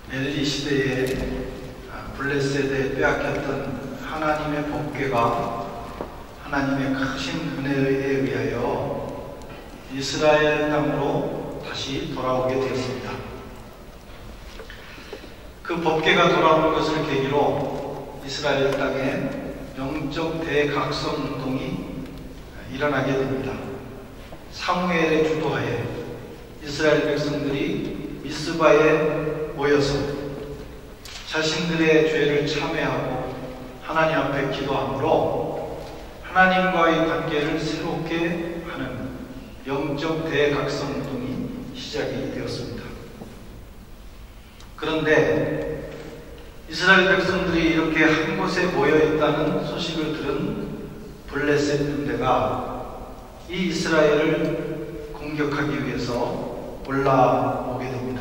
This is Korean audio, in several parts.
엘리 시대에 블레셋에 빼앗겼던 하나님의 법궤가 하나님의 크신 은혜에 의하여 이스라엘 땅으로 다시 돌아오게 되었습니다. 그 법궤가 돌아오는 것을 계기로 이스라엘 땅에 영적 대각성 운동이 일어나게 됩니다. 사무엘의 주도하에 이스라엘 백성들이 미스바에 모여서 자신들의 죄를 참회하고 하나님 앞에 기도함으로 하나님과의 관계를 새롭게 하는 영적 대각성 운동이 시작이 되었습니다. 그런데 이스라엘 백성들이 이렇게 한 곳에 모여 있다는 소식을 들은 블레셋 군대가 이 이스라엘을 공격하기 위해서 올라오게 됩니다.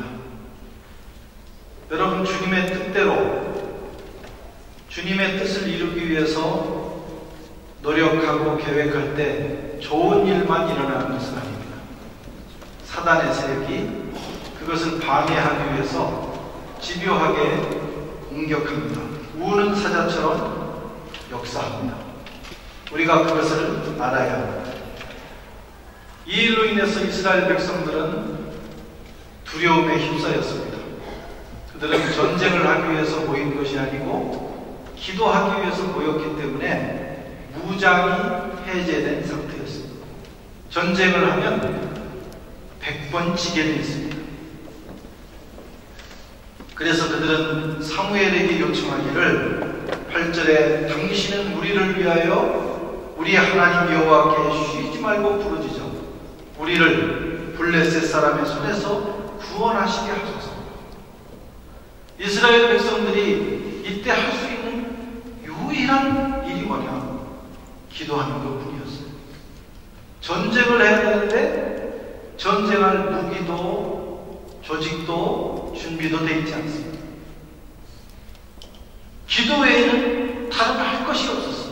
여러분, 주님의 뜻대로 주님의 뜻을 이루기 위해서 노력하고 계획할 때 좋은 일만 일어나는 것은 아닙니다. 사단의 세력이 그것을 방해하기 위해서 집요하게 공격합니다. 우는 사자처럼 역사합니다. 우리가 그것을 알아야 합니다. 이 일로 인해서 이스라엘 백성들은 두려움에 휩싸였습니다. 그들은 전쟁을 하기 위해서 모인 것이 아니고 기도하기 위해서 모였기 때문에 무장이 해제된 상태였습니다. 전쟁을 하면 100번 지게 되어 있습니다. 그래서 그들은 사무엘에게 요청하기를 8절에 당신은 우리를 위하여 우리 하나님 여호와께 쉬지 말고 부르짖어 우리를 블레셋 사람의 손에서 구원하시게 하소서. 이스라엘 백성들이 이때 할 수 있는 유일한 일이 뭐냐? 기도하는 것뿐이었어요. 전쟁을 해야 되는데 전쟁할 무기도 조직도 준비도 되어 있지 않습니다. 기도 외에는 다른 할 것이 없었어요.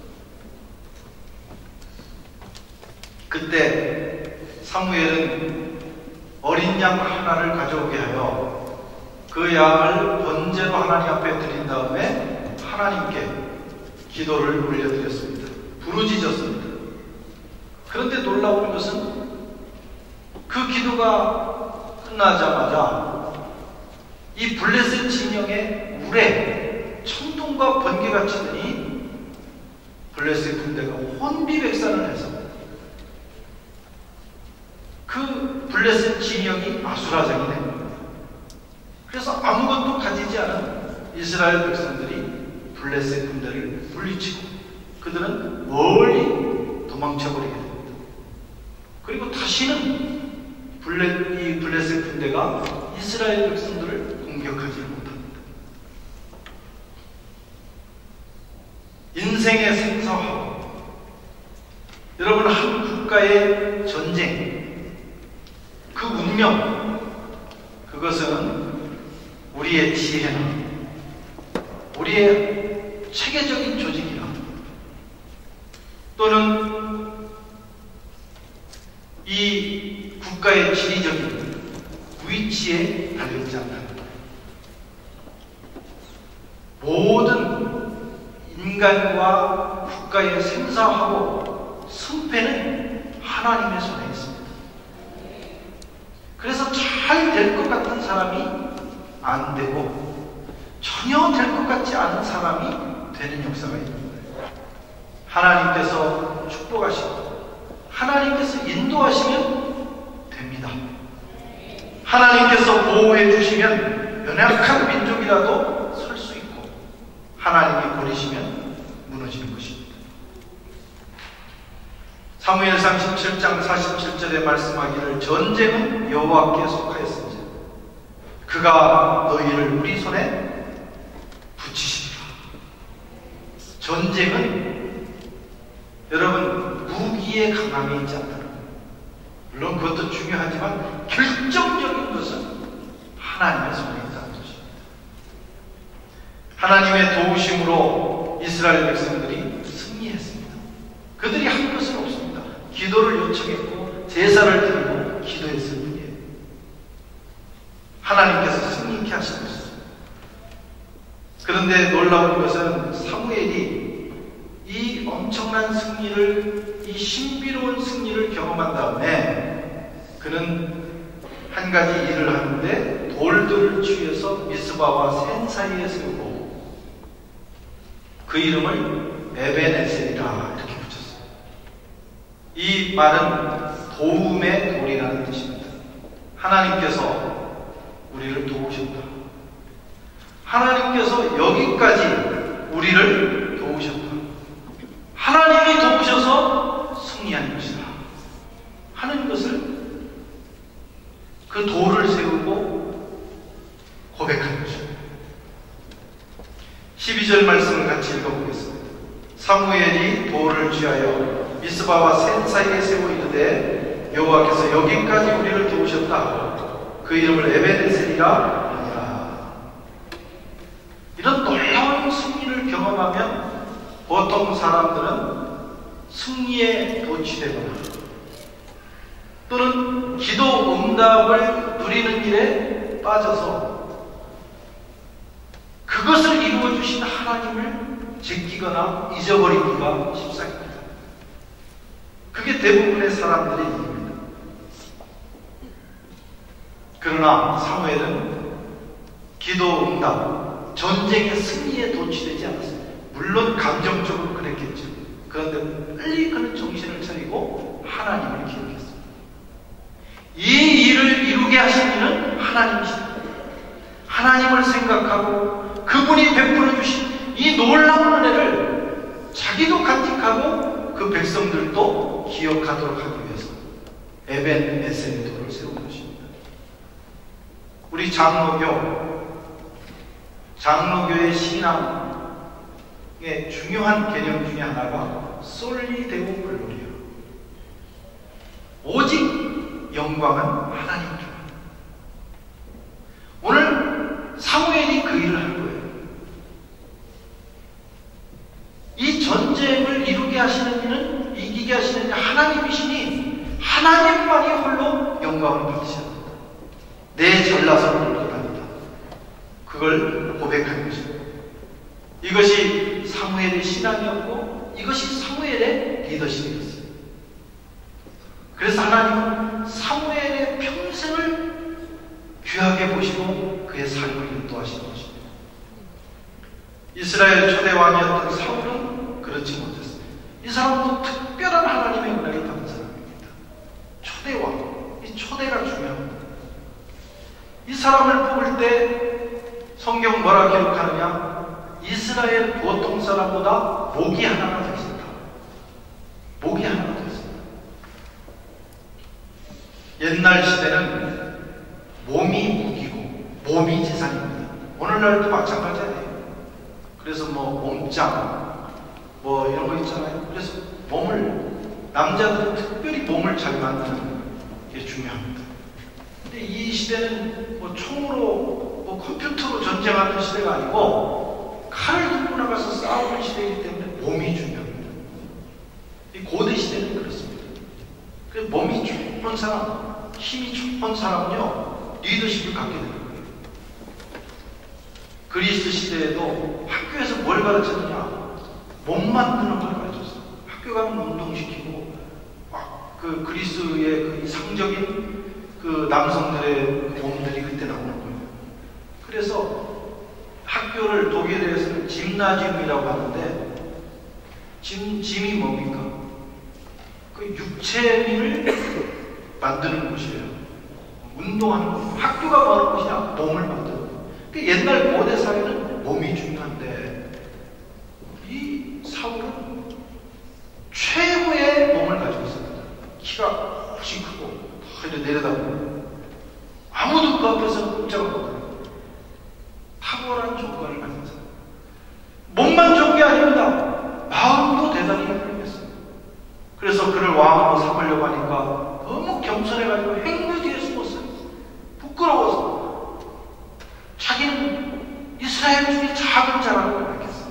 그때 사무엘은 어린 양 하나를 가져오게 하여 그 양을 번제로 하나님 앞에 드린 다음에 하나님께 기도를 올려드렸습니다. 부르짖었습니다. 그런데 놀라운 것은 그 기도가 끝나자마자 이 블레셋 진영의 물에 천둥과 번개가 치더니 블레셋 군대가 혼비백산을 해서 그 블레셋 진영이 아수라장이 됩니다. 그래서 아무것도 가지지 않은 이스라엘 백성들이 블레셋 군대를 물리치고 그들은 멀리 도망쳐버리게 됩니다. 그리고 다시는 이 블레셋 군대가 이스라엘 백성들을 공격하지 못합니다. 인생의 생사화, 여러분, 한 국가의 전쟁, 그 운명, 그것은 우리의 지혜나 우리의 체계적인 조직이나 또는 이 국가의 지리적인 위치에 달려있지 않다. 모든 인간과 국가의 생사하고 승패는 하나님의 손에 있습니다. 그래서 잘 될 것 같은 사람이 안 되고 전혀 될 것 같지 않은 사람이 되는 역사가 있는 거예요. 하나님께서 축복하시고 하나님께서 인도하시면 됩니다. 하나님께서 보호해 주시면 연약한 민족이라도 설 수 있고 하나님이 버리시면 무너지는 것입니다. 사무엘상 17장 47절에 말씀하기를 전쟁은 여호와께 속하였습니다. 그가 너희를 우리 손에 붙이시리라. 전쟁은 여러분 무기의 강함이 있지 않다. 물론 그것도 중요하지만 결정적인 것은 하나님의 손에 있다는 것입니다. 하나님의 도우심으로 이스라엘 백성들이 승리했습니다. 그들이 한 것은 없습니다. 기도를 요청했고 제사를 드리고 기도했을 뿐이에요. 하나님께서 승리케 하신 것입니다. 그런데 놀라운 것은 사무엘이 이 엄청난 승리를, 이 신비로운 승리를 경험한 다음에 그는 한 가지 일을 하는데 돌들을 취해서 미스바와 센 사이에 세우고 그 이름을 에벤에셀이라 이렇게 붙였어요. 이 말은 도움의 돌이라는 뜻입니다. 하나님께서 우리를 도우셨다. 하나님께서 여기까지 우리를 도우셨다. 하나님이 도우셔서 승리한 것이다 하는 것을, 그 돌을 세우고 고백한 것입니다. 12절 말씀을 같이 읽어보겠습니다. 사무엘이 돌을 취하여 미스바와 센 사이에 세워 이르되 여호와께서 여기까지 우리를 도우셨다. 그 이름을 에벤에셀이라 하니라. 이런 놀라운 승리를 경험하면 보통 사람들은 승리에 도취되거나 또는 기도 응답을 누리는 일에 빠져서 그것을 이루어주신 하나님을 제끼거나 잊어버리기가 십상입니다. 그게 대부분의 사람들의 일입니다. 그러나 사무엘은 기도 응답, 전쟁의 승리에 도취되지 않았습니다. 물론 감정적으로 그랬겠죠. 그런데 빨리 그는 정신을 차리고 하나님을 기억했습니다. 이 일을 이루게 하신 이는 하나님이십니다. 하나님을 생각하고 그분이 베풀어 주신 이 놀라운 은혜를 자기도 간직하고 그 백성들도 기억하도록 하기 위해서 에벤에셀의 돌을 세운 것입니다. 우리 장로교의 신앙의 중요한 개념 중에 하나가 솔리 데오 글로리아, 오직 영광은 하나님께. 오늘 사무엘이 그 일을 한 거예요. 이 전쟁을 이루게 하시는 이는, 이기게 하시는 이는 하나님이시니 하나님만이 홀로 영광을 받으셔야 합니다. 내 잘나서는 것 아니다. 그걸 고백한 것입니다. 이것이 사무엘의 신앙이었고 이것이 사무엘의 리더십이었어요. 그래서 하나님은 사무엘의 평생을 귀하게 보시고 그의 삶을 인도하시는 것입니다. 이스라엘 초대 왕이었던 사울은 그렇지 못했습니다. 이 사람도 특별한 하나님의 은혜를 받은 사람입니다. 초대 왕, 이 초대가 중요합니다. 이 사람을 뽑을 때 성경 뭐라 기록하느냐? 이스라엘 보통 사람보다 목이 하나가 더 있었다. 목이 하나가 더 있었다. 옛날 시대는 몸이 무기고 몸이 재산입니다. 오늘날도 마찬가지예요. 그래서 몸짱 이런 거 있잖아요. 그래서 남자들은 특별히 몸을 잘 만드는 게 중요합니다. 근데 이 시대는 총으로 컴퓨터로 전쟁하는 시대가 아니고 칼을 들고 나가서 싸우는 시대이기 때문에 몸이 중요합니다. 이 고대 시대는 그렇습니다. 그래서 몸이 좋은 사람, 힘이 좋은 사람은요 리더십을 갖게 되는 거예요. 그리스 시대에도 학교에서 뭘 가르쳤느냐? 몸 만드는 걸 가르쳤어요. 학교 가면 운동시키고 그 그리스의 그 이상적인 그 남성들의 몸들이 그때 나오는 거예요. 그래서 학교를 독일에서는 짐나지움이라고 하는데 짐이 뭡니까? 그 육체미를 만드는 곳이에요. 운동하는 곳. 학교가 뭐 하는 곳이냐? 몸을 만드는 곳. 옛날 고대 사회는 몸이 중요한데 이 사울은 최고의 몸을 가지고 있었거든요. 키가 훨씬 크고 이렇게 내려다보고 아무도 그 앞에서 꼼짝을 못해요. 탁월한 조건을 가진 사람. 몸만 좋은 게 아닙니다. 마음도 대단히 훌륭했어요. 그래서 그를 왕으로 삼으려고 하니까 너무 겸손해가지고 행부 뒤에 숨었어요. 부끄러워서. 자기는 이스라엘 중에 작은 자라고 생각했어요.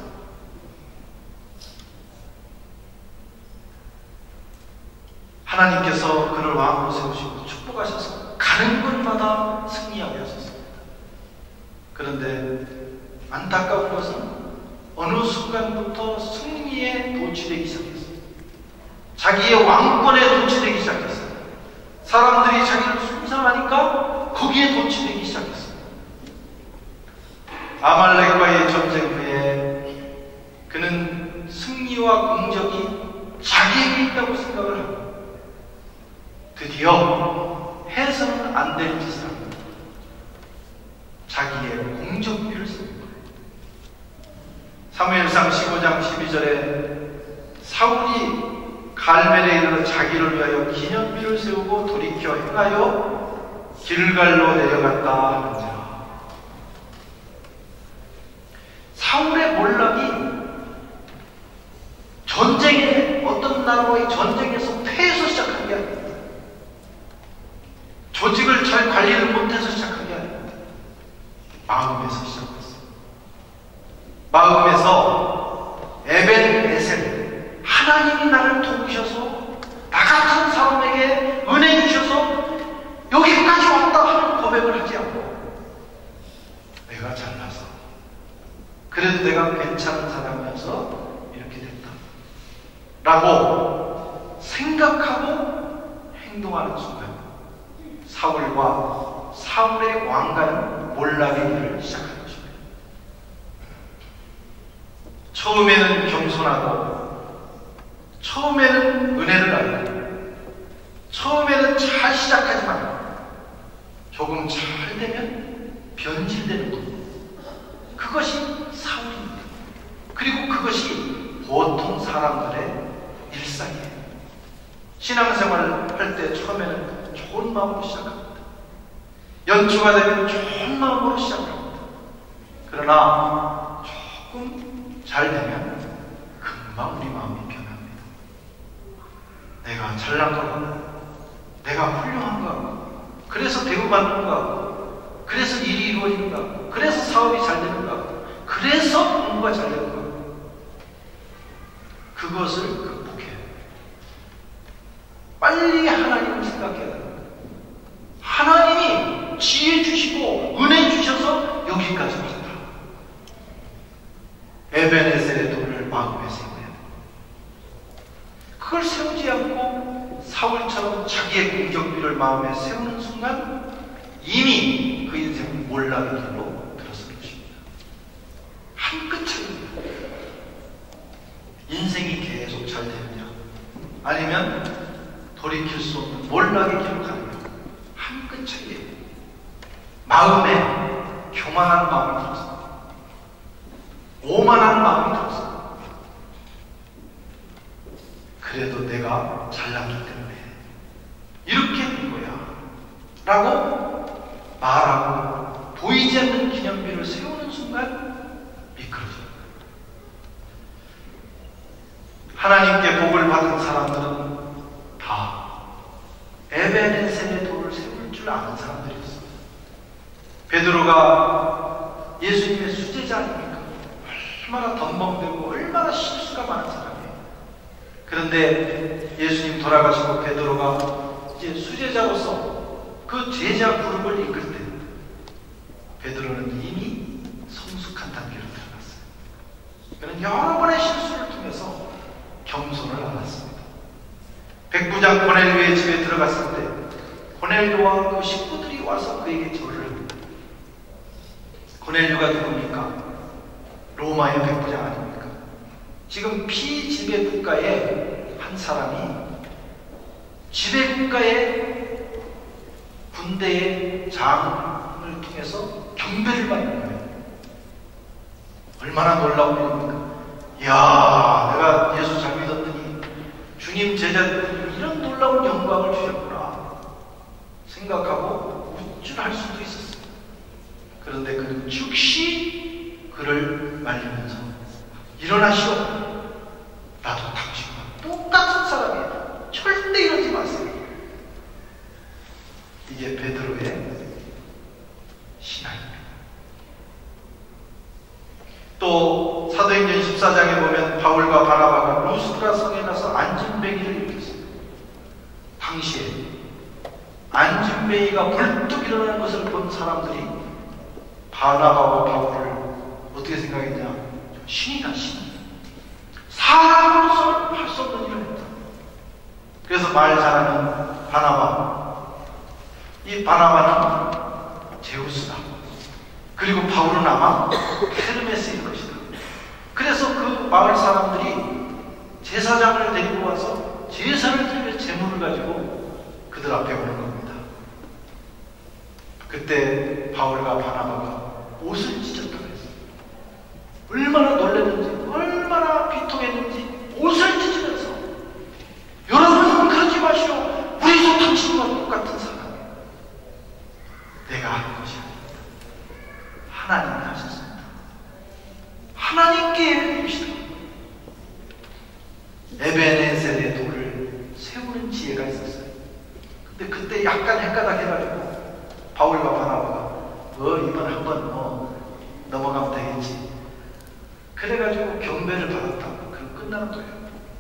하나님께서 그를 왕으로 세우시고 축복하셔서 가는 곳마다 승리하게 하셨습니다. 그런데 안타까운 것은 어느 순간부터 승리에 도취되기 시작했어요. 자기의 왕권에 도취되기 시작했어요. 사람들이 자기를 숭상하니까 거기에 도취되기 시작했어요. 아말렉과의 전쟁 후에 그는 승리와 공적이 자기에게 있다고 생각을 하고 드디어 해서는 안 될 짓을 합니다. 자기의 공적비를 씁니다. 사무엘상 15장 12절에 사울이 갈멜에 이르러 자기를 위하여 기념비를 세우고 돌이켜 행하여 길갈로 내려갔다 하는지라. 사울의 몰락이 전쟁에, 어떤 나라와의 전쟁에서 패해서 시작한 게 아닙니다. 조직을 잘 관리를 못해서 시작한 게 아닙니다. 마음에서 시작했어요. 마음에서 에벤에셀, 하나님이 나를 도우셔서 나 같은 사람에게 은혜 주셔서 여기까지 왔다 하는 고백을 하지 않고 내가 잘나서 그래도 내가 괜찮은 사람이어서 이렇게 됐다 라고 생각하고 행동하는 순간 사울과 사울의 왕가는 몰락의 일을 시작한 것입니다. 처음에는 겸손하고 처음에는 은혜를 알고 처음에는 잘 시작하지만 조금 잘 되면 변질되는 것, 그것이 사울입니다. 그리고 그것이 보통 사람들의 일상이에요. 신앙생활을 할 때 처음에는 좋은 마음으로 시작합니다. 연초가 되면 좋은 마음으로 시작합니다. 그러나 조금 잘 되면 금방 우리 마음이 변합니다. 내가 잘난 것 같고 내가 훌륭한 것 같고 그래서 대우받는 것 같고 그래서 일이 이루어지는 것 같고 그래서 사업이 잘 되는 것 같고 그래서 공부가 잘 되는 것 같고 그것을 극복해야 돼요. 빨리 하나님을 생각해야 됩니다. 하나님이 지혜 주시고 은혜 주셔서 여기까지 왔다. 에벤에셀의 돌을 마음에 세워야 돼요. 그걸 세우지 않고 사울처럼 자기의 공격비를 마음에 세우는 순간 이미 그 인생은 몰락의 길로 들어선 것입니다. 한 끗 차이입니다. 인생이 계속 잘 되느냐 아니면 돌이킬 수 없는 몰락의 길로 가느냐 한 끗 차이예요. 마음에 교만한 마음이 들었어요. 오만한 마음이 들었어요. 그래도 내가 잘났기 때문에 이렇게 된 거야 라고 말하고 보이지 않는 기념비를 세우는 순간 미끄러져요. 하나님께 복을 받은 사람들은 다 에벤에셀의 돌을 세울 줄 아는 사람들이었어요. 베드로가 예수님의 수제자 아닙니까? 얼마나 덤벙대고 얼마나 실수가 많은 사람이에요. 그런데 예수님 돌아가시고 베드로가 이제 수제자로서 그 제자 그룹을 이끌 때 베드로는 이미 성숙한 단계로 들어갔어요. 그는 여러 번의 실수를 통해서 겸손을 알았습니다. 백부장 고넬료의 집에 들어갔을 때 고넬료와 그 식구들이 와서 그에게 절을 합니다. 고넬료가 누굽니까? 로마의 백부장 아닙니까? 지금 피지배 국가의 한 사람이 지배 국가의 군대의 장을 통해서 경배를 받는 거예요. 얼마나 놀라운 일입니까? 이야, 내가 예수 잘 믿었더니 주님 제자들이 이런 놀라운 영광을 주셨구나 생각하고 우쭐할 수도 있었어요. 그런데 그는 즉시 그를 말리면서 일어나시오. 나도 당신과 똑같은 사람이에요. 절대 이러지 마세요. 이게 베드로의 신앙입니다. 또 사도행전 14장에 보면 바울과 바나바가 루스드라 성에 가서 안진뱅이를 일으켰어요. 당시에 안진뱅이가 벌떡 일어나는 것을 본 사람들이 바나바와 바울을 어떻게 생각했냐? 신이다, 신. 사람으로서 할 수 없는 일을 했다. 그래서 말 잘하는 바나바. 이 바나바는 제우스다. 그리고 바울은 아마 헤르메스일 것이다. 그래서 그 마을 사람들이 제사장을 데리고 와서 제사를 드릴 제물을 가지고 그들 앞에 오는 겁니다. 그때 바울과 바나바가 옷을 찢었다고 했어요. 얼마나 놀랐는지, 얼마나 비통했는지 옷을 찢으면서, 여러분은 그러지 마시오. 우리도 당신과 똑같은 사람이에요. 내가 하는 것이 아닙니다. 하나님이 하셨습니다. 하나님께 예배드립시다. 에베네셀의 돌을 세우는 지혜가 있었어요. 근데 그때 약간 헷가닥해가지고 바울과 바나바가 이번 한번 넘어가면 되겠지. 그래가지고 경배를 받았다고. 그럼 끝나는 거예요.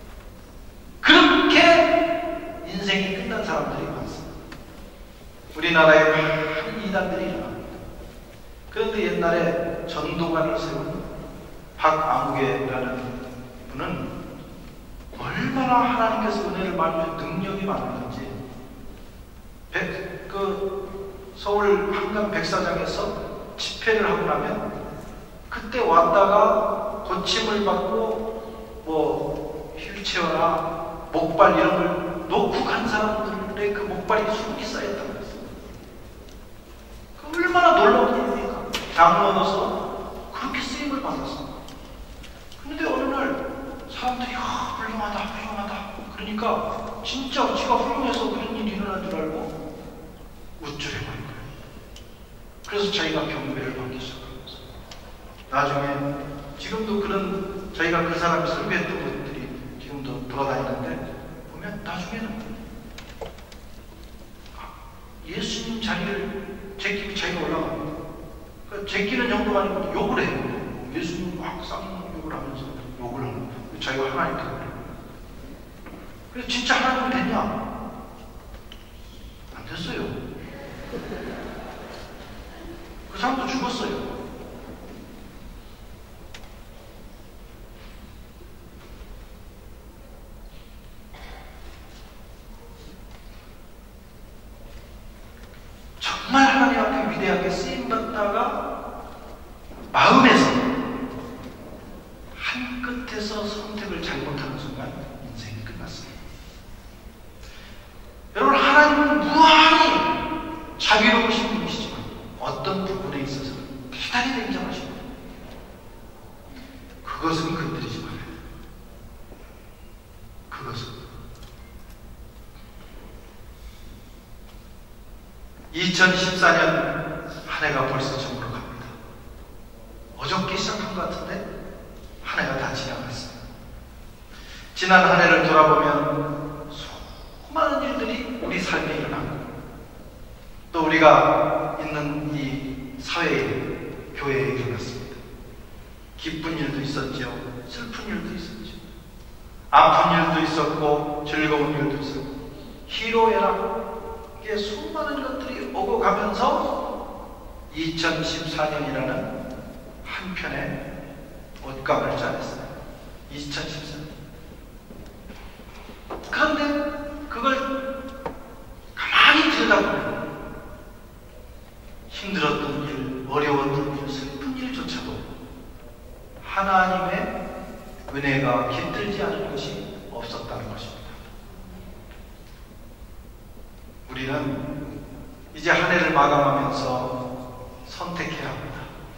그렇게 인생이 끝난 사람들이 많습니다. 우리나라에 많은 이단들이 일어납니다. 그런데 옛날에 전도관을 세운 박아무개라는 분은 얼마나 하나님께서 은혜를 많이 주신 능력이 많았는지, 서울 한강 백사장에서 집회를 하고 나면 그때 왔다가 고침을 받고 휠체어나 목발 이런 걸 놓고 간 사람들의 그 목발이 수북이 쌓였다고 했어요. 얼마나 놀라운 일입니까? 장로로서 그렇게 쓰임을 받았어. 그런데 어느 날 사람들이 훌륭하다 훌륭하다 그러니까 진짜 지가 훌륭해서 그런 일이 일어난 줄 알고 우쭐해버린 거예요. 그래서 자기가 경배를 받기 시작하면서 나중에 지금도 그런 자기가 그 사람이 설교했던 것들이 지금도 돌아다니는데 보면 나중에는 예수님 자리를 제끼고 자기가 올라갑니다. 그러니까 제끼는 정도가 아니고 욕을 해요. 예수님 막 쌍욕을 하면서 욕을 하는 거예요. 자기가 하나님께 그래요. 그래서 진짜 하나님이 됐냐? 안 됐어요. 그 사람도 죽었어요. 정말 하나님 앞에 위대하게 쓰임받다가 마음에서 한 끝에서 선택을 잘못하는 순간 인생이 끝났습니다. 여러분, 하나님은 무한히 자비로우신 분이시지만 어떤 부분에 있어서 대단히 냉정하십니다. 그것은 건드리지 말아야 돼요. 그것은 2014년 한 해가 벌써 저물어 갑니다. 어저께 시작한 것 같은데 한 해가 다 지나갔어요. 지난 한 해를 돌아보면 수많은 일들이 우리 삶에 일어나고 또 우리가 있는 이 사회에, 교회에 일어났습니다. 기쁜 일도 있었죠. 슬픈 일도 있었죠. 아픈 일도 있었고 즐거운 일도 있었고 희로애락의 수많은 것들이 오고 가면서 2014년이라는 한 편의 옷감을 짜냈어요. 2014년. 그런데 그걸 가만히 들여다보면 힘들었던 일, 어려웠던 일, 슬픈 일조차도 하나님의 은혜가 깃들지 않은 것이 없었다는 것입니다. 우리는 이제 한 해를 마감하면서 선택해야 합니다.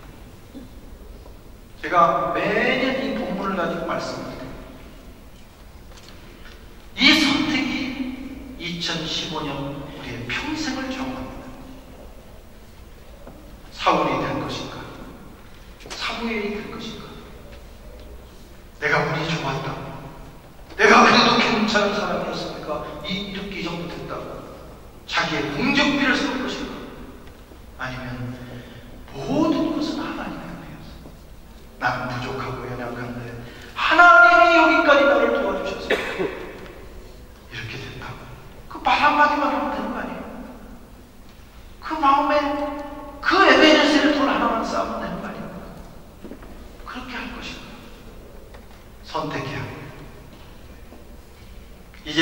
제가 매년 이 본문을 가지고 말씀드립니다. 이 선택이 2015년 우리의 평생을 정합니다. 사울이 될 것인가? 사무엘이 될 것인가? 내가 운이 좋았다. 내가 그래도 괜찮은 사람이었으니까 이렇게 이 정도 됐다고 자기의 공적비를 세울 것인가? 아니면 모든 것은 하나님의 은혜였어. 나는 부족하고 연약한데 하나님이 여기까지 나를 도와주셨어. 이렇게 된다고. 그 말 한마디만 하면 되는 거 아니에요?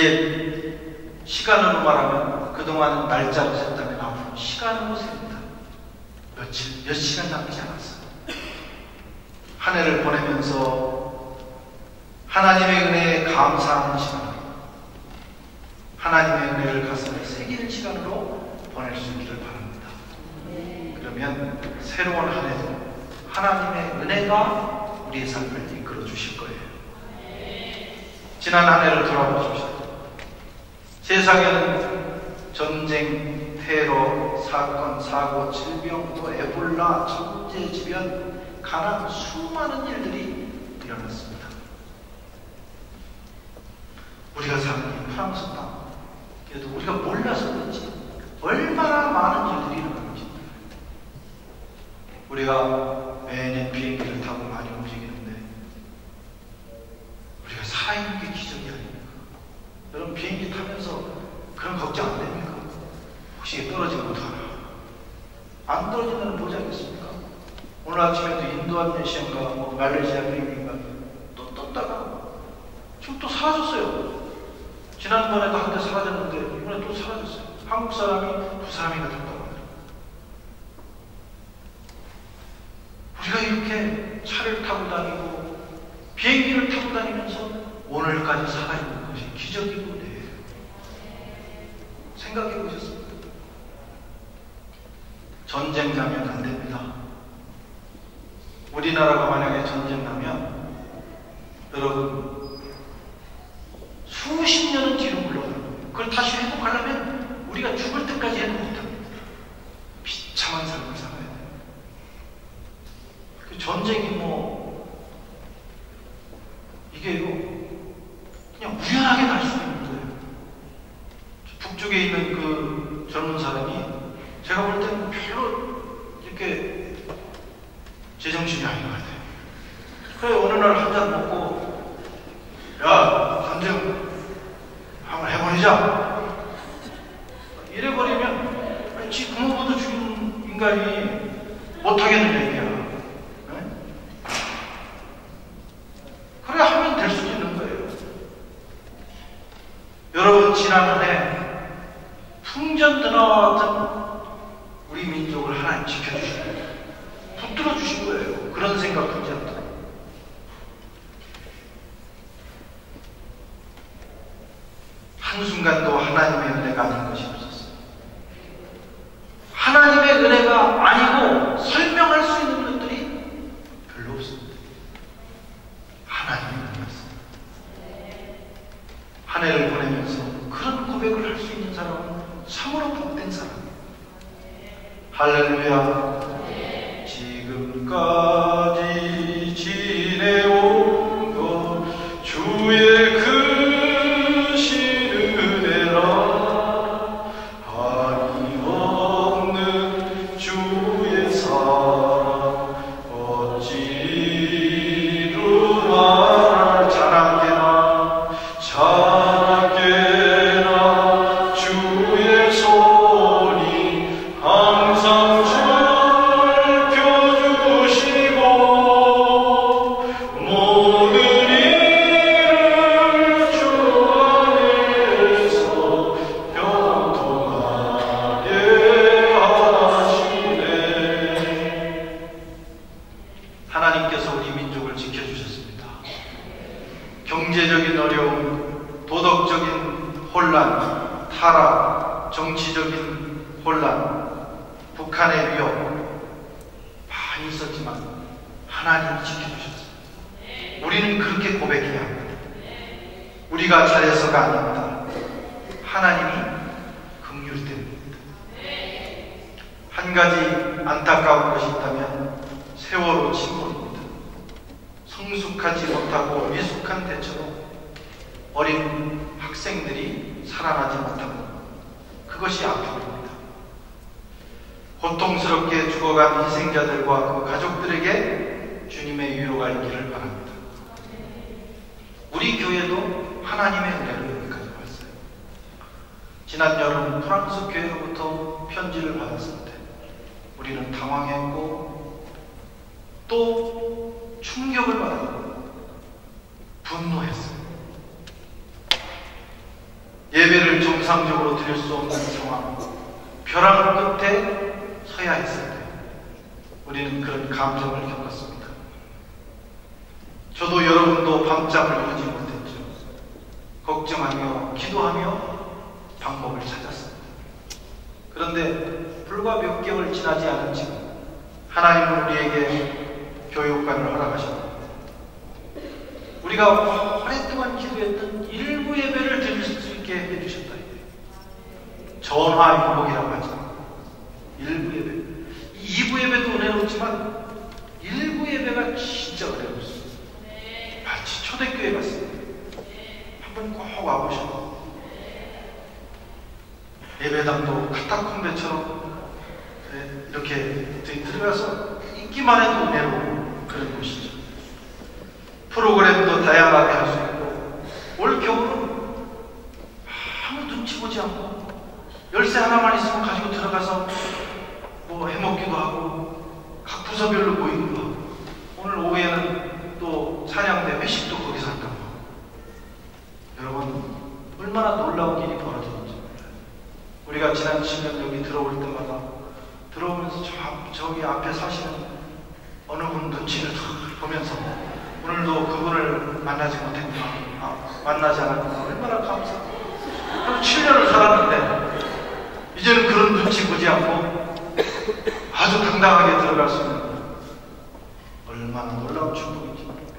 이제 시간으로 말하면 그동안 날짜로 셌다면 앞으로 시간으로 셉니다. 며칠, 몇 시간 남지 않았어요. 한 해를 보내면서 하나님의 은혜에 감사하는 시간, 하나님의 은혜를 가슴에 새기는 시간으로 보낼 수 있기를 바랍니다. 그러면 새로운 한 해도 하나님의 은혜가 우리의 삶을 이끌어 주실 거예요. 지난 한 해를 돌아보십시오. 세상에는 전쟁, 테러, 사건, 사고, 질병, 또 에볼라, 천재지변, 가난, 수많은 일들이 일어났습니다. 우리가 사는 이 프랑스 땅, 그래도 우리가 몰라서 그렇지 얼마나 많은 일들이 일어나는지. 우리가 매년 비행기를 타고 많이 움직이는데 우리가 살아있는 게 기적이 아닙니까? 여러분 비행기 타면서 그런 걱정 안 됩니까? 혹시 떨어지면 어떡하나? 안 떨어진다는 보지 않겠습니까? 오늘 아침에도 인도네시아인가 뭐 말레이시아 비행기가 또 떴다가 지금 또 사라졌어요. 지난번에도 한 대 사라졌는데 이번에 또 사라졌어요. 한국 사람이 두 사람이나 탔다고 하더라고요. 우리가 이렇게 차를 타고 다니고 비행기를 타고 다니면서 오늘까지 살아있는 것이 기적이고 네. 생각해 보셨습니까? 전쟁 나면 안 됩니다. 우리나라가 만약에 전쟁 나면 여러분 수십 년은 뒤로 물러가요. 그걸 다시 회복하려면 우리가 죽을 때까지 해도 못합니다. 비참한 삶을 살아야 돼요. 그 전쟁이 뭐 이게요 그냥 우연하게 날 수도 있는 거예요. 북쪽에 있는 그 젊은 사람이 제가 볼 때는 별로 이렇게 제정신이 아닌 것 같아요. 그래 어느 날 한 잔 먹고 야 전쟁 한번 해버리자 이래버리면 지 부모보다 죽인 인간이 못하겠는 얘기야. 네? 그래 하면 될 수도 있는 거예요. 여러분 지난 한 해 풍전 드나왔던 우리 민족을 하나님 지켜주신 거예요. 붙들어 주신 거예요. 그런 생각 하지 않다. 한순간도 하나님의 은혜가 아닌 것이 없었어요. 하나님의 은혜가 아니고 설명할 수 있는 것들이 별로 없습니다. 하나님의 은혜였어요. 한 해를 보내면서 그런 고백을 할 수 있는 사람은 참으로 복된 사람이에요. 할렐루야. 지금까지 지내온 것 주의 크신 은혜라 하림없는 주의 사랑 어찌로 말할 자랑게나 자랑게나 주의 손이 항상 살펴주시고 모든 일을 주 안에서 평통하게 하시네. 하나님께서 우리 민족을 지켜주셨습니다. 경제적인 어려움, 도덕적인 혼란, 타락, 정치적인 혼란, 북한의 위협 많이 있었지만 하나님이 지켜주셨어요. 우리는 그렇게 고백해야 합니다. 우리가 잘해서가 아닙니다. 하나님이 긍휼 때문입니다. 한 가지 안타까운 것이 있다면 세월호 침몰입니다. 성숙하지 못하고 미숙한 대처로 어린 학생들이 살아나지 못하고 그것이 아픔입니다. 고통스럽게 죽어간 희생자들과 그 가족들에게 주님의 위로가 있기를 바랍니다. 우리 교회도 하나님의 은혜로 여기까지 왔어요. 지난 여름 프랑스 교회로부터 편지를 받았을 때 우리는 당황했고 또 충격을 받았고 분노했어요. 정상적으로 드릴 수 없는 상황, 벼랑 끝에 서야 했을 때 우리는 그런 감정을 겪었습니다. 저도 여러분도 밤잠을 이루지 못했죠. 걱정하며 기도하며 방법을 찾았습니다. 그런데 불과 몇 개월 지나지 않은 지금 하나님은 우리에게 교육관을 허락하셨습니다. 우리가 오랫동안 기도했던 일부 예배를 드릴 수 있게 해주셨다. 전화위복이라고 하죠. 일부 예배. 2부 예배도 은혜롭지만 일부 예배가 진짜 은혜롭습니다. 마치 초대교회 같습니다. 한번 꼭 와보셔도 예배당도 카타콤베처럼 이렇게 들어가서 있기만 해도 은혜로운 그런 곳이죠. 프로그램도 다양하게 할 수 있고, 올 겨울은 아무 눈치 보지 않고 열쇠 하나만 있으면 가지고 들어가서 뭐 해먹기도 하고 각 부서별로 모이기도 하고, 오늘 오후에는 또 찬양대 회식도 거기서 한다고 하고, 여러분 얼마나 놀라운 일이 벌어졌는지 몰라요. 우리가 지난 10년 여기 들어올 때마다 들어오면서 저기 앞에 사시는 어느 분 눈치를 보면서 오늘도 그분을 만나지 못했구나, 만나지 않았구나, 얼마나 감사하고. 7년을 살았는데 이제는 그런 눈치 보지 않고 아주 당당하게 들어갈 수 있는, 얼마나 놀라운 축복인지 모릅니다.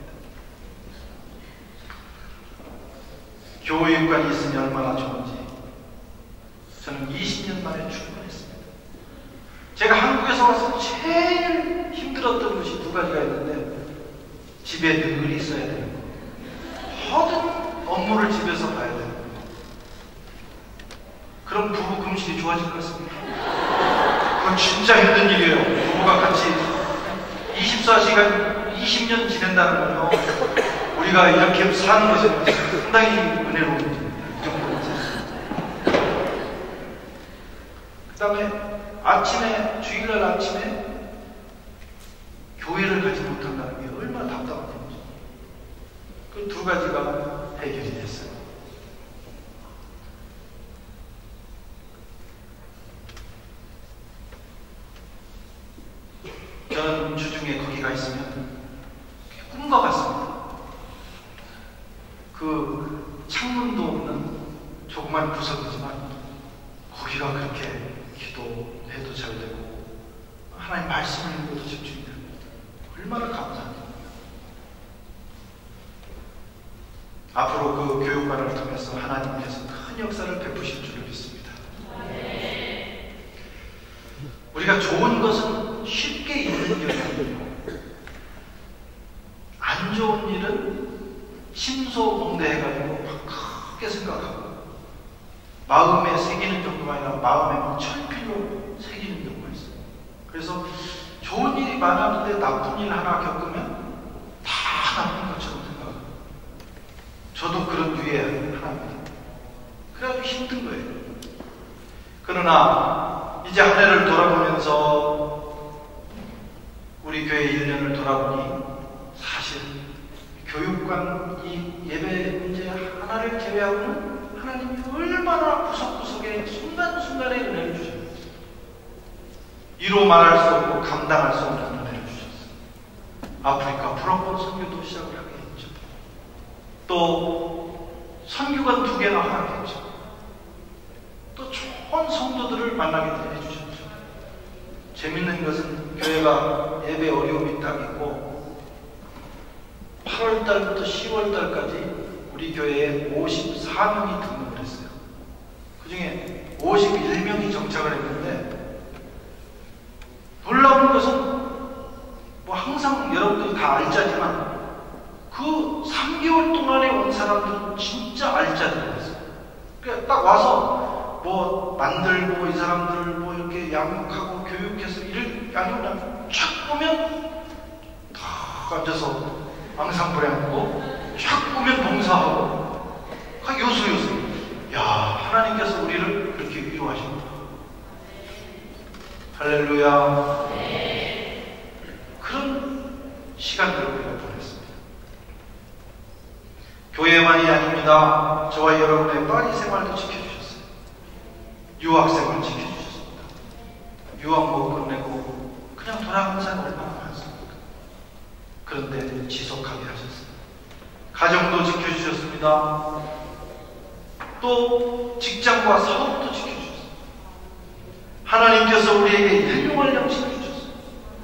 교육관이 있으니 얼마나 좋은지 저는 20년 만에 출근했습니다. 제가 한국에서 와서 제일 힘들었던 것이 두 가지가 있는데, 집에 늘 있어야 되는 거, 모든 업무를 집에서 봐야 되는 거. 그럼 부부 금실이 좋아질 것 같습니까? 그건 진짜 힘든 일이에요. 부부가 같이 24시간 20년 지낸다는 건요, 우리가 이렇게 사는 것은 상당히 은혜로운 일입니다. 이 정도는. 그 다음에 아침에, 주일날 아침에 교회를 가지 못한다는 게 얼마나 답답한 건지. 그 두 가지가 해결이 됐어요. 저는 주중에 거기가 있으면 꿈과 같습니다. 그 창문도 없는 조그만 구석이지만 거기가 그렇게 기도해도 잘 되고 하나님 말씀을 읽어도 집중이 됩니다. 얼마나 감사합니다. 앞으로 그 교육관을 통해서 하나님께서 큰 역사를 베푸실 줄을 믿습니다. 우리가 좋은 것은 쉽게 있는 일이 아니고, 안 좋은 일은 심소봉대해가지고 크게 생각하고 마음에 새기는 정도가 아니라 마음에 막 철필로 새기는 경우가 있어요. 그래서 좋은 일이 많았는데 나쁜 일 하나 겪으면 다 나쁜 것처럼 생각합니다. 저도 그런 유의 하나입니다. 그래가지고 힘든 거예요. 그러나 이제 한 해를 돌아보면서 우리 교회 1년을 돌아보니 사실 교육관 이 예배 문제 하나를 제외하고는 하나님이 얼마나 구석구석에 순간순간에 은혜를 주셨어요. 이로 말할 수 없고 감당할 수 없는 은혜를 주셨어요. 아프리카 불어권 선교도 시작을 하게 했죠. 또 선교관 2개나 허락했죠. 또 좋은 성도들을 만나게 해주셨죠. 재밌는 것은 교회가 예배 어려움이 딱 있고 8월달부터 10월달까지 우리 교회에 54명이 등록을 했어요. 그 중에 51명이 정착을 했는데, 놀라운 것은 뭐 항상 여러분들이 다 알짜지만 그 3개월 동안에 온 사람들은 진짜 알짜들이었어요. 그러니까 딱 와서 뭐 만들고 이 사람들을 뭐 이렇게 양육하고 교육해서 일을 양육하면 촥 보면 다 앉아서 앙상블에 앉고 촥 보면 봉사하고 요수. 야, 하나님께서 우리를 그렇게 위로하십니다. 할렐루야. 그런 시간들을 우리가 보냈습니다. 교회만이 아닙니다. 저와 여러분의 파리 생활도 지켜주셨어요. 유학생을 지켜주셨습니다. 유학 못 끝내고 그냥 돌아간 사람 얼마나 많습니까? 그런데 지속하게 하셨습니다. 가정도 지켜주셨습니다. 또 직장과 사업도 지켜주셨습니다. 하나님께서 우리에게 일용할 양식을 주셨습니다.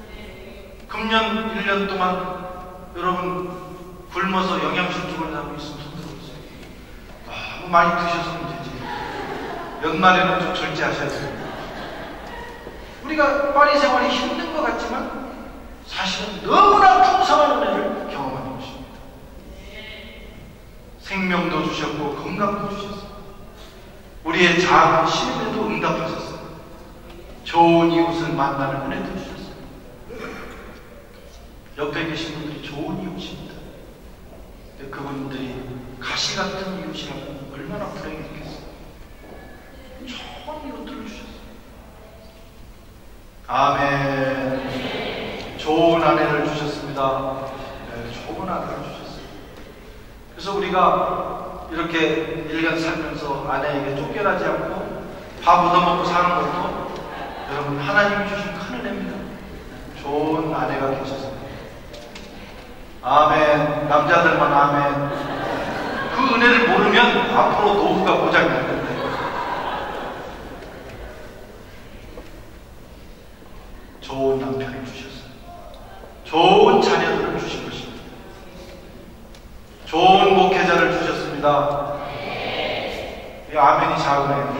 금년 1년 동안 여러분 굶어서 영양실조를 하고 있으면 손 들어보세요. 너무 많이 드셔서 문제지. 연말에는 좀 절제하셔야 됩니다. 우리가 파리 생활이 힘든 것 같지만 사실은 너무나 풍성한 은혜를 경험하는 것입니다. 생명도 주셨고 건강도 주셨어요. 우리의 작은 시름에도 응답하셨어요. 좋은 이웃을 만나는 은혜도 주셨어요. 옆에 계신 분들이 좋은 이웃입니다. 그분들이 가시 같은 이웃이라면 얼마나 불행했겠어요. 좋은 이웃들을 주셨어요. 아멘. 좋은 아내를 주셨습니다. 네, 좋은 아내를 주셨어요. 그래서 우리가 이렇게 1년 살면서 아내에게 쫓겨나지 않고 밥 얻어먹고 사는 것도 여러분 하나님이 주신 큰 은혜입니다. 좋은 아내가 계셔서. 아멘. 남자들만 아멘. 그 은혜를 모르면 앞으로 노후가 보장이 안 된다. 좋은 남편을 주셨어요. 좋은 자녀들을 주신 것입니다. 좋은 목회자를 주셨습니다. 이 아멘이 작으네요.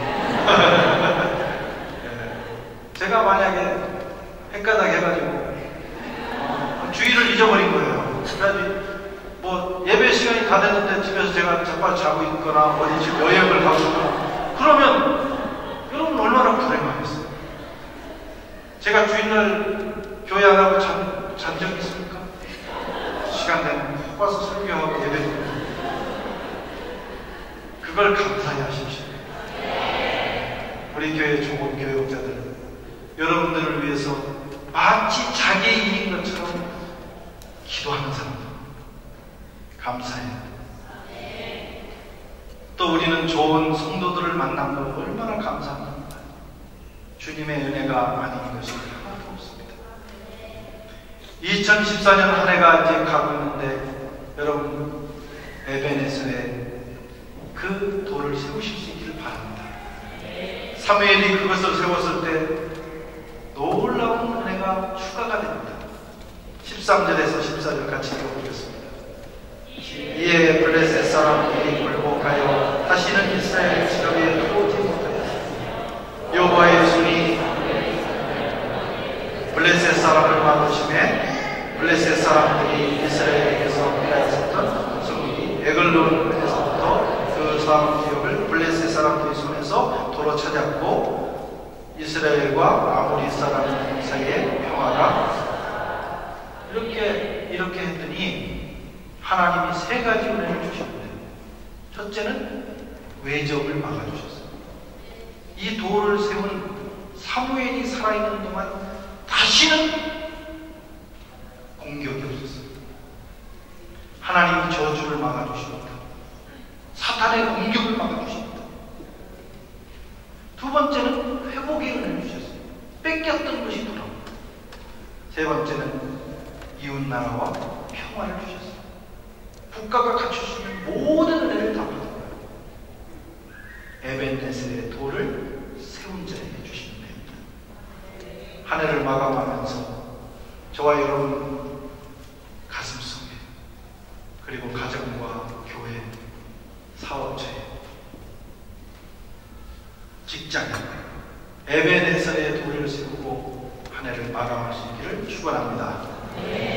제가 만약에 헷가닥 해가지고 주의를 잊어버린 거예요. 그래가지고 뭐 예배 시간이 다 됐는데 집에서 제가 잠깐 자고 있거나 어디 집 여행을 가고 있거나 그러면 여러분 얼마나 불행하겠어요. 제가 주일날 교회 안 하고 잔 적 있습니까? 시간 되면 꼭 와서 설교하고 예배드리고 그걸 감사히 하십시오. 우리 교회 좋은 교육자들 여러분들을 위해서 마치 자기의 일인 것처럼 기도하는 사람들 감사해요. 또 우리는 좋은 성도들을 만난 거 얼마나 감사합니다. 주님의 은혜가 아닌 것이 하나도 없습니다. 2014년 한 해가 이제 가고 있는데 여러분 에베네스에 그 돌을 세우실 수 있기를 바랍니다. 사무엘이 그것을 세웠을 때 놀라운 은혜가 추가가 됩니다. 13절에서 14절 같이 읽어보겠습니다. 이에 블레셋 사람들이 굴복하여 다시는 이스라엘 지역에 들어오지 못하였습니다. 여호와의 손이 블레셋 사람을 막으심에 블레셋 사람들이 이스라엘에게서 빼앗았던 성이 에글론에서부터 그 사람 지역을 블레셋 사람들의 손에서 도로 찾았고 이스라엘과 아모리 사람 사이에 평화가 이렇게 했더니 하나님이 세 가지 은혜를 주셨는데 첫째는 외적을 막아주셨어요. 이 돌을 세운 사무엘이 살아있는 동안 다시는 공격이 없었어요. 하나님이 저주를 막아주십니다. 사탄의 공격을 막아주십니다. 두 번째는 회복의 은혜를 주셨어요. 뺏겼던 것이 돌아옵니다. 세 번째는 이웃나라와 평화를 주셨어요. 국가가 갖출 수 있는 모든 은혜를 다 받은 거예요. 에벤네셀의 돌을 세운 자에게 주신 은혜입니다. 한 해를 마감하면서 저와 여러분 가슴속에 그리고 가정과 교회, 사업체에, 직장에 에벤네셀의 돌을 세우고 한 해를 마감할 수 있기를 축원합니다.